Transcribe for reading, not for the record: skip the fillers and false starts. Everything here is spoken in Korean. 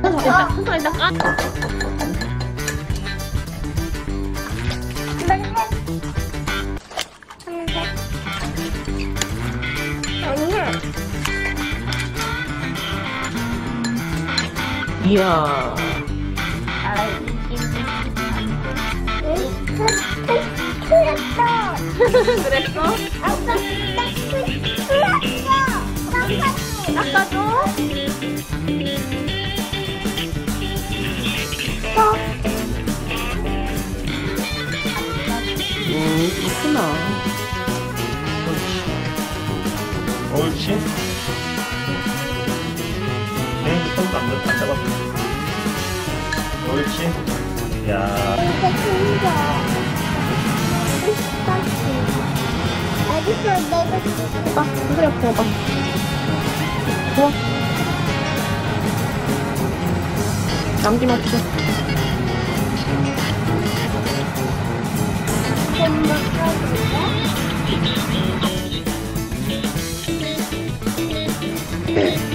손톱에 닦아. 이야. 그랬어? 닦아줘. 그렇구나. 옳지. 네, 손도 안 잡아. 옳지. 야. 봐, 그래, 봐봐. 좋아. 남김없이. 네.